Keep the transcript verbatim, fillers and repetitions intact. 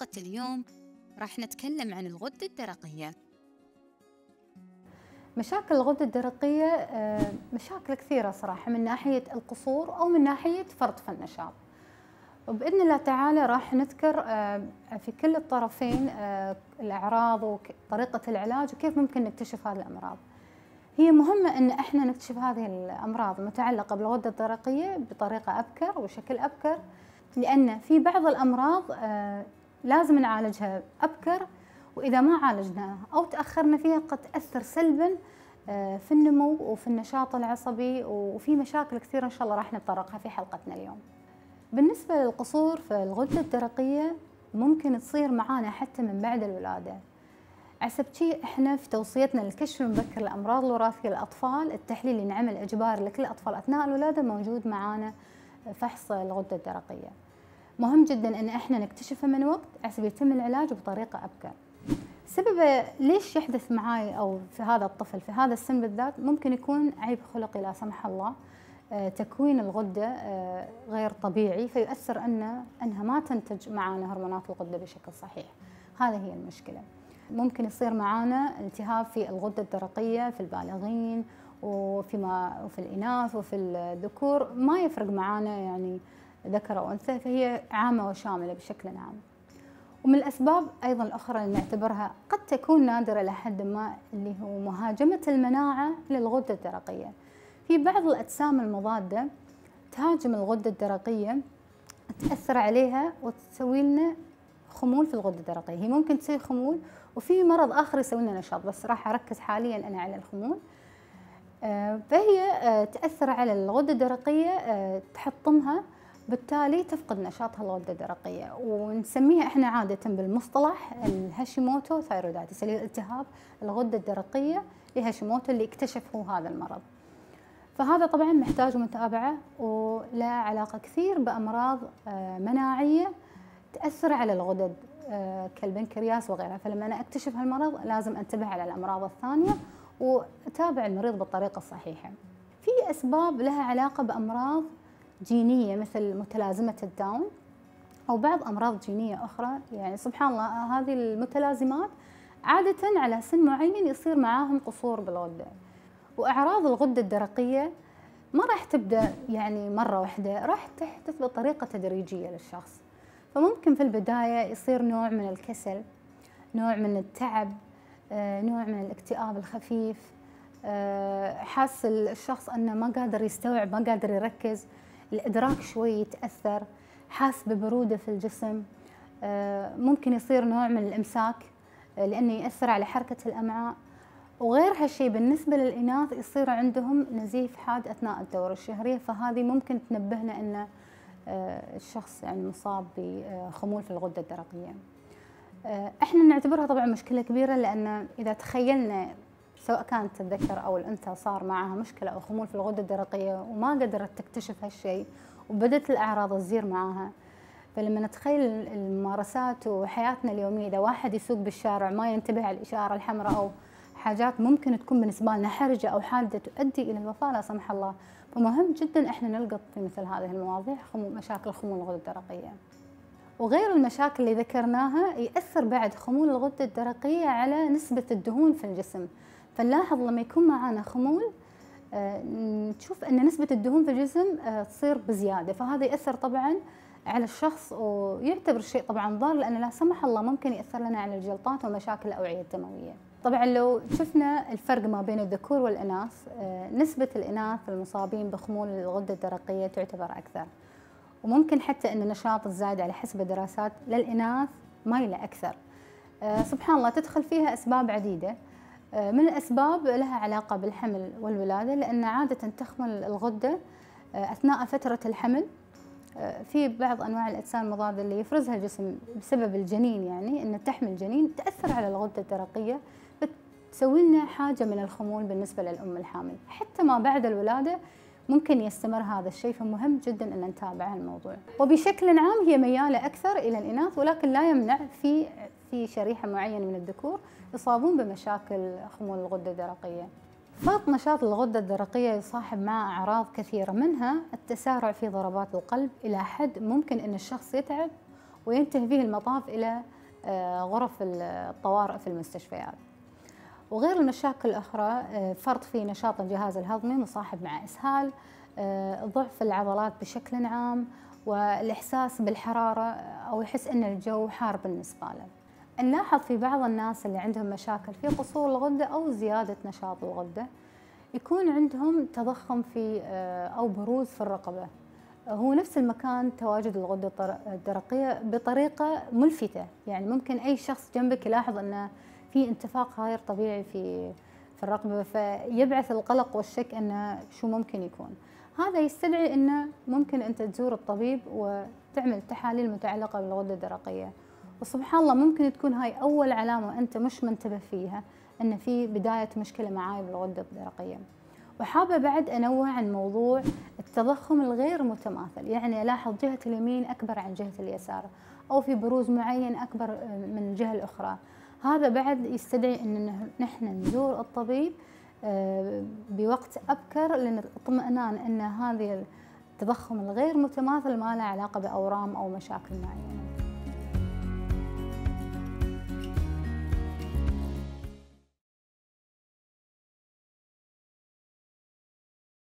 حلقة اليوم راح نتكلم عن الغدة الدرقية. مشاكل الغدة الدرقية آه، مشاكل كثيرة صراحة، من ناحية القصور أو من ناحية فرط في النشاط. وبإذن الله تعالى راح نذكر آه، في كل الطرفين آه، الأعراض وطريقة العلاج وكيف ممكن نكتشف هذه الأمراض. هي مهمة أن احنا نكتشف هذه الأمراض المتعلقة بالغدة الدرقية بطريقة أبكر وشكل أبكر، لأن في بعض الأمراض آه، لازم نعالجها أبكر، وإذا ما عالجناها أو تأخرنا فيها قد تأثر سلباً في النمو وفي النشاط العصبي، وفي مشاكل كثيرة إن شاء الله راح نتطرقها في حلقتنا اليوم. بالنسبة للقصور في الغدة الدرقية ممكن تصير معانا حتى من بعد الولادة. عسب شيء احنا في توصيتنا للكشف المبكر للأمراض الوراثية للأطفال، التحليل اللي نعمل إجباري لكل الأطفال أثناء الولادة موجود معانا فحص الغدة الدرقية. مهم جدا أن احنا نكتشفه من وقت عسب يتم العلاج بطريقة أبكر. سبب ليش يحدث معاي أو في هذا الطفل في هذا السن بالذات ممكن يكون عيب خلقي لا سمح الله، تكوين الغدة غير طبيعي فيؤثر أن أنها ما تنتج معانا هرمونات الغدة بشكل صحيح. هذه هي المشكلة. ممكن يصير معانا التهاب في الغدة الدرقية في البالغين وفيما وفي الإناث وفي الذكور، ما يفرق معانا يعني ذكر أو أنثى، فهي عامة وشاملة بشكل عام. ومن الأسباب أيضاً الأخرى اللي نعتبرها قد تكون نادرة لحد ما اللي هو مهاجمة المناعة للغدة الدرقية. في بعض الأجسام المضادة تهاجم الغدة الدرقية، تأثر عليها وتسوي لنا خمول في الغدة الدرقية. هي ممكن تصير خمول وفي مرض آخر يسوي لنا نشاط، بس راح أركز حالياً أنا على الخمول. فهي تأثر على الغدة الدرقية، تحطمها، بالتالي تفقد نشاطها الغدة الدرقية، ونسميها احنا عادة بالمصطلح الهاشيموتو ثايرويدايتس، اللي هي التهاب الغدة الدرقية لهاشيموتو اللي اكتشف هو هذا المرض. فهذا طبعا محتاج متابعة ولا علاقة كثير بأمراض مناعية تأثر على الغدد كالبنكرياس وغيرها. فلما أنا أكتشف هالمرض لازم أنتبه على الأمراض الثانية وأتابع المريض بالطريقة الصحيحة. في أسباب لها علاقة بأمراض جينية مثل متلازمة الداون أو بعض أمراض جينية أخرى. يعني سبحان الله هذه المتلازمات عادة على سن معين يصير معاهم قصور بالغدة. وأعراض الغدة الدرقية ما راح تبدأ يعني مرة واحدة، راح تحدث بطريقة تدريجية للشخص. فممكن في البداية يصير نوع من الكسل، نوع من التعب، نوع من الاكتئاب الخفيف، حاس الشخص أنه ما قادر يستوعب، ما قادر يركز، الإدراك شوي يتأثر، حاس ببرودة في الجسم، ممكن يصير نوع من الإمساك لأنه يأثر على حركة الأمعاء. وغير هالشيء بالنسبة للإناث يصير عندهم نزيف حاد أثناء الدورة الشهرية، فهذه ممكن تنبهنا أن الشخص يعني مصاب بخمول في الغدة الدرقية. احنا نعتبرها طبعا مشكلة كبيرة، لأن إذا تخيلنا سواء كانت الذكر أو الأنثى صار معها مشكلة أو خمول في الغدة الدرقية وما قدرت تكتشف هالشيء وبدت الأعراض تزير معاها، فلما نتخيل الممارسات وحياتنا اليومية، إذا واحد يسوق بالشارع ما ينتبه على الإشارة الحمراء أو حاجات ممكن تكون بالنسبة لنا حرجة أو حادة تؤدي إلى الوفاة لا سمح الله، فمهم جدا إحنا نلقط في مثل هذه المواضيع مشاكل خمول الغدة الدرقية. وغير المشاكل اللي ذكرناها يأثر بعد خمول الغدة الدرقية على نسبة الدهون في الجسم. فنلاحظ لما يكون معنا خمول آه نشوف أن نسبة الدهون في الجسم آه تصير بزيادة، فهذا يأثر طبعا على الشخص ويعتبر شيء طبعا ضار، لأن لا سمح الله ممكن يأثر لنا على الجلطات ومشاكل الأوعية الدموية. طبعا لو شفنا الفرق ما بين الذكور والإناث، آه نسبة الإناث المصابين بخمول الغدة الدرقية تعتبر أكثر، وممكن حتى أن النشاط الزايد على حسب الدراسات للإناث مايلة أكثر. آه سبحان الله تدخل فيها أسباب عديدة. آه من الأسباب لها علاقة بالحمل والولادة، لأن عادة تخمل الغدة آه أثناء فترة الحمل. آه في بعض أنواع الأجسام المضادة اللي يفرزها الجسم بسبب الجنين، يعني أن تحمل جنين تأثر على الغدة الدرقية فتسوي لنا حاجة من الخمول بالنسبة للأم الحامل. حتى ما بعد الولادة ممكن يستمر هذا الشيء، فمهم جدا أن نتابع الموضوع. وبشكل عام هي ميالة أكثر إلى الإناث، ولكن لا يمنع في في شريحة معينة من الذكور يصابون بمشاكل خمول الغدة الدرقية. فرط نشاط الغدة الدرقية يصاحب معه أعراض كثيرة، منها التسارع في ضربات القلب إلى حد ممكن أن الشخص يتعب وينتهي به المطاف إلى غرف الطوارئ في المستشفيات. وغير المشاكل الأخرى فرط في نشاط الجهاز الهضمي مصاحب مع إسهال، ضعف العضلات بشكل عام، والإحساس بالحرارة أو يحس أن الجو حار بالنسبة له. نلاحظ في بعض الناس اللي عندهم مشاكل في قصور الغدة أو زيادة نشاط الغدة يكون عندهم تضخم في أو بروز في الرقبة، هو نفس المكان تواجد الغدة الدرقية بطريقة ملفتة، يعني ممكن أي شخص جنبك يلاحظ أن في انتفاخ غير طبيعي في في الرقبة، فيبعث القلق والشك أنه شو ممكن يكون. هذا يستدعي أنه ممكن أنت تزور الطبيب وتعمل تحاليل متعلقة بالغدة الدرقية، وسبحان الله ممكن تكون هاي أول علامة أنت مش منتبه فيها أن في بداية مشكلة معاي بالغدة الدرقية. وحابة بعد أنوه عن موضوع التضخم الغير متماثل، يعني ألاحظ جهة اليمين أكبر عن جهة اليسار أو في بروز معين أكبر من الجهة الأخرى. هذا بعد يستدعي أن نحن نزور الطبيب بوقت أبكر للاطمئنان أن هذه التضخم الغير متماثل ما له علاقة بأورام أو مشاكل معينة.